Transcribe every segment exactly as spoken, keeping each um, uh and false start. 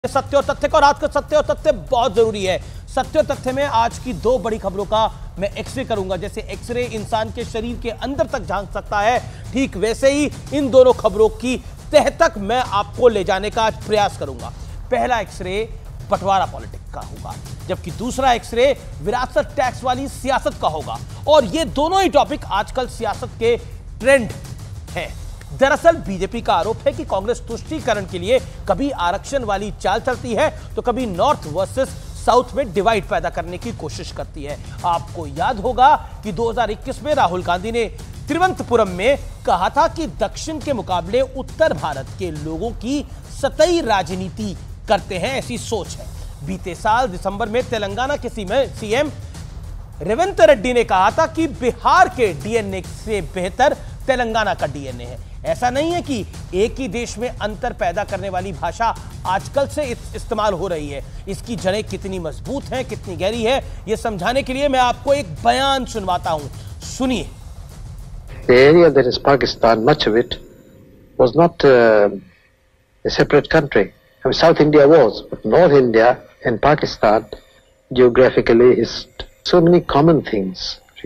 सत्य और तथ्य का, और आज का सत्य और तथ्य बहुत जरूरी है। सत्य और तथ्य में आज की दो बड़ी खबरों का मैं एक्सरे करूंगा। जैसे एक्सरे इंसान के शरीर के अंदर तक झांक सकता है, ठीक वैसे ही इन दोनों खबरों की तह तक मैं आपको ले जाने का आज प्रयास करूंगा। पहला एक्सरे बंटवारा पॉलिटिक्स का होगा, जबकि दूसरा एक्सरे विरासत टैक्स वाली सियासत का होगा। और ये दोनों ही टॉपिक आजकल सियासत के ट्रेंड है। दरअसल बीजेपी का आरोप है कि कांग्रेस तुष्टीकरण के लिए कभी आरक्षण वाली चाल चलती है तो कभी नॉर्थ वर्सेस साउथ में डिवाइड पैदा करने की कोशिश करती है। आपको याद होगा कि दो हज़ार इक्कीस में राहुल गांधी ने तिरुवनंतपुरम में कहा था कि दक्षिण के मुकाबले उत्तर भारत के लोगों की सतही राजनीति करते हैं, ऐसी सोच है। बीते साल दिसंबर में तेलंगाना के सीएम रेवंत रेड्डी ने कहा था कि बिहार के डीएनए से बेहतर तेलंगाना का डीएनए है। ऐसा नहीं है कि एक ही देश में अंतर पैदा करने वाली भाषा आजकल से इस्तेमाल हो रही है। इसकी जड़ें कितनी मजबूत हैं, कितनी गहरी है, यह समझाने के लिए मैं आपको एक बयान सुनवाता हूं, सुनिए। The area that is Pakistan, much of it was not uh, a separate country. I mean, South India was, but North India and Pakistan geographically is so many common things.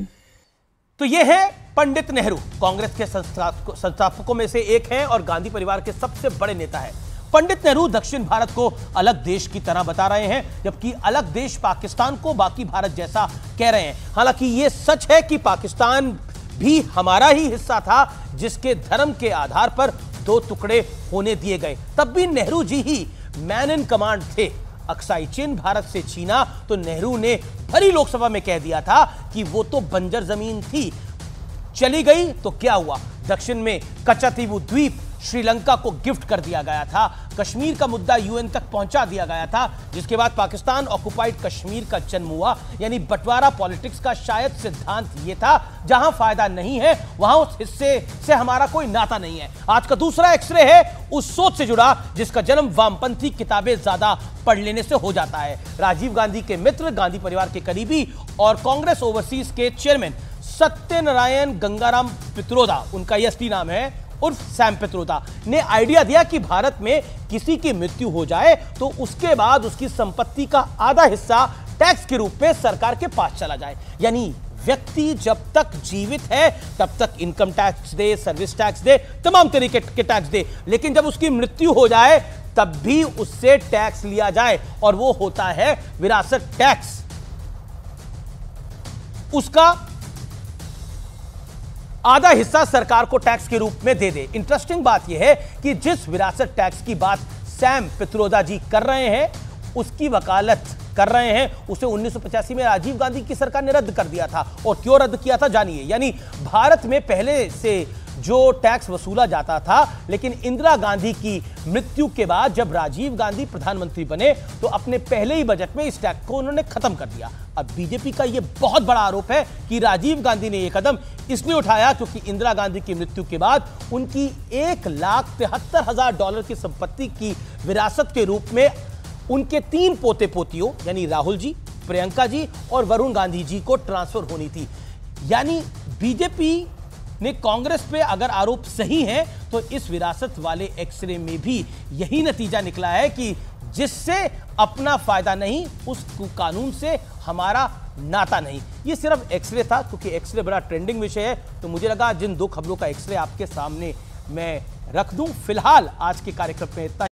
तो ये है पंडित नेहरू, कांग्रेस के संस्थापकों में से एक हैं और गांधी परिवार के सबसे बड़े नेता हैं। पंडित नेहरू दक्षिण भारत को अलग देश की तरह बता रहे हैं, जबकि अलग देश पाकिस्तान को बाकी भारत जैसा कह रहे हैं। हालांकि यह सच है कि पाकिस्तान भी हमारा ही हिस्सा था, जिसके धर्म के आधार पर दो टुकड़े होने दिए गए। तब भी नेहरू जी ही मैन इन कमांड थे। अक्साई चिन भारत से छीना तो नेहरू ने भरी लोकसभा में कह दिया था कि वो तो बंजर जमीन थी, चली गई तो क्या हुआ। दक्षिण में कच्चातीवू द्वीप श्रीलंका को गिफ्ट कर दिया गया था। कश्मीर का मुद्दा यूएन तक पहुंचा दिया गया था, जिसके बाद पाकिस्तान ऑक्युपाइड कश्मीर का जन्म हुआ। यानी बंटवारा पॉलिटिक्स का शायद सिद्धांत यह था, जहां फायदा नहीं है वहां उस हिस्से से हमारा कोई नाता नहीं है। आज का दूसरा एक्सरे है उस सोच से जुड़ा जिसका जन्म वामपंथी किताबें ज्यादा पढ़ लेने से हो जाता है। राजीव गांधी के मित्र, गांधी परिवार के करीबी और कांग्रेस ओवरसीज के चेयरमैन सत्यनारायण गंगाराम पित्रोदा, उनका ये असली नाम है, उर्फ सैम पित्रोदा, ने आइडिया दिया कि भारत में किसी की मृत्यु हो जाए तो उसके बाद उसकी संपत्ति का आधा हिस्सा टैक्स के रूप में सरकार के पास चला जाए। यानी व्यक्ति जब तक जीवित है तब तक इनकम टैक्स दे, सर्विस टैक्स दे, तमाम तरीके के टैक्स दे, लेकिन जब उसकी मृत्यु हो जाए तब भी उससे टैक्स लिया जाए, और वो होता है विरासत टैक्स। उसका आधा हिस्सा सरकार को टैक्स के रूप में दे दे। इंटरेस्टिंग बात यह है कि जिस विरासत टैक्स की बात सैम पित्रोदा जी कर रहे हैं, उसकी वकालत कर रहे हैं, उसे उन्नीस सौ पचासी में राजीव गांधी की सरकार ने रद्द कर दिया था। और क्यों रद्द किया था जानिए। यानी भारत में पहले से जो टैक्स वसूला जाता था, लेकिन इंदिरा गांधी की मृत्यु के बाद जब राजीव गांधी प्रधानमंत्री बने तो अपने पहले ही बजट में इस टैक्स को उन्होंने खत्म कर दिया। अब बीजेपी का यह बहुत बड़ा आरोप है कि राजीव गांधी ने यह कदम इसलिए उठाया क्योंकि इंदिरा गांधी की मृत्यु के बाद उनकी एक लाख तिहत्तर हजार डॉलर की संपत्ति की विरासत के रूप में उनके तीन पोते पोतियों यानी राहुल जी, प्रियंका जी और वरुण गांधी जी को ट्रांसफर होनी थी। यानी बीजेपी ने कांग्रेस पे अगर आरोप सही है तो इस विरासत वाले एक्सरे में भी यही नतीजा निकला है कि जिससे अपना फायदा नहीं, उस कानून से हमारा नाता नहीं। ये सिर्फ एक्सरे था, क्योंकि एक्सरे बड़ा ट्रेंडिंग विषय है, तो मुझे लगा जिन दो खबरों का एक्सरे आपके सामने मैं रख दूं। फिलहाल आज के कार्यक्रम में इतना।